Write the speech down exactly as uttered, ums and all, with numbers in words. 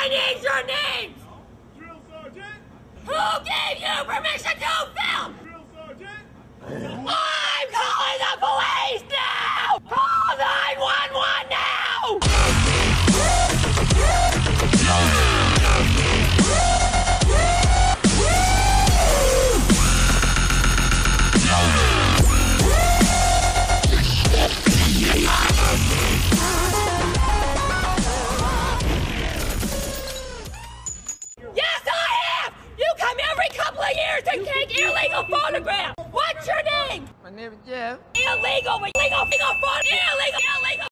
I need your names! Drill Sergeant! Who gave you permission to film? Drill Sergeant! I'm calling the police now! Call nine one one now! Yes, I have! You come every couple of years to take illegal photographs! What's your name? My name is Jeff. Illegal, illegal, illegal, illegal, illegal!